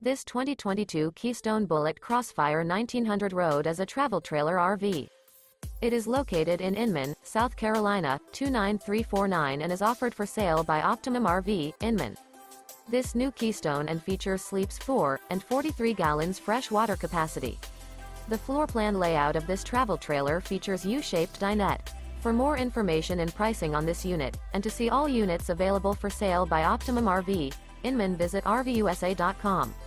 This 2022 Keystone Bullet Crossfire 1900 Road is a travel trailer RV. It is located in Inman, South Carolina, 29349 and is offered for sale by Optimum RV, Inman. This new Keystone and features sleeps 4 and 43 gallons fresh water capacity. The floor plan layout of this travel trailer features U-Shaped Dinette. For more information and pricing on this unit, and to see all units available for sale by Optimum RV, Inman, visit RVUSA.com.